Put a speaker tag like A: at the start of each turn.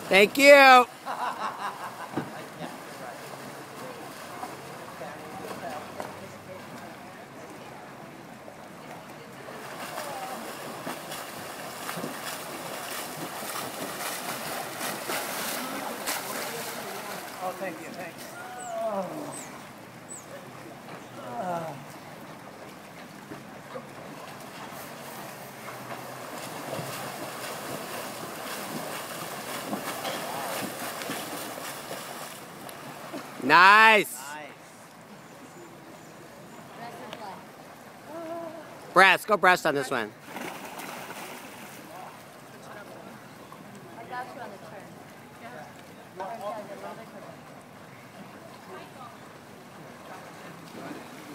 A: Thank you.
B: Oh, thank you, thanks.
A: Nice. Breast. Go breast on this one.
C: I got you on the turn. Yeah.